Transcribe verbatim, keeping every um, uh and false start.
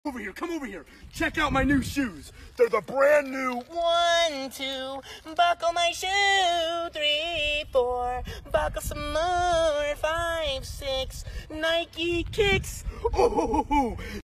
Over here, come over here. Check out my new shoes. They're the brand new One, two, buckle my shoe. Three, four, buckle some more. Five, six, Nike kicks. Oh,